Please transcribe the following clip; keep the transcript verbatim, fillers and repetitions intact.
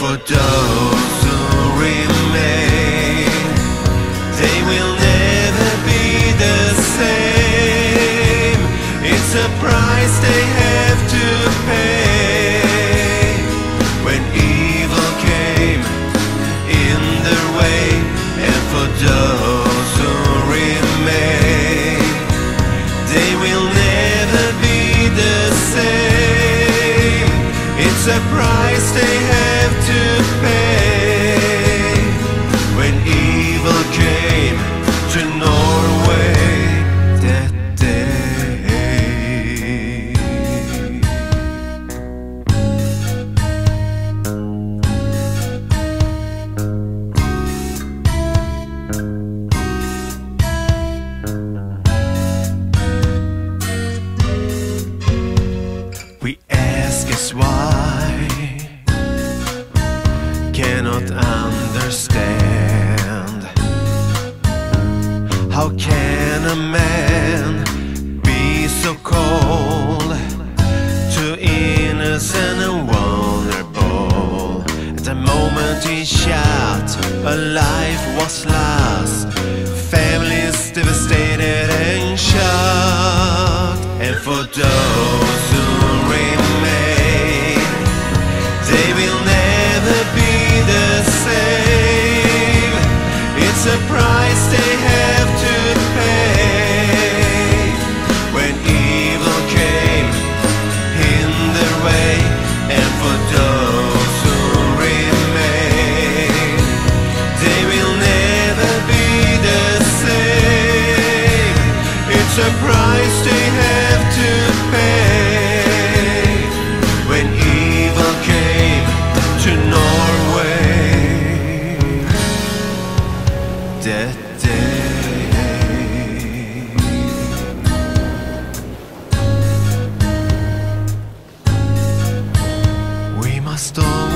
for those who remain, they will never be the same. It's a price they have to pay. When evil came in their way, and for those who remain, they will never be the same. It's a price they have to pay. When evil came to Norway that day. We ask us why, cannot understand. How can a man be so cold, too innocent and vulnerable? At the moment he shot, a life was lost, families devastated and shocked. And for those who remain, they will never be the same. It's a price they have to pay. When evil came in their way, and for those who remain, they will never be the same. It's a price they have to pay. When evil came to Norway that day. We must all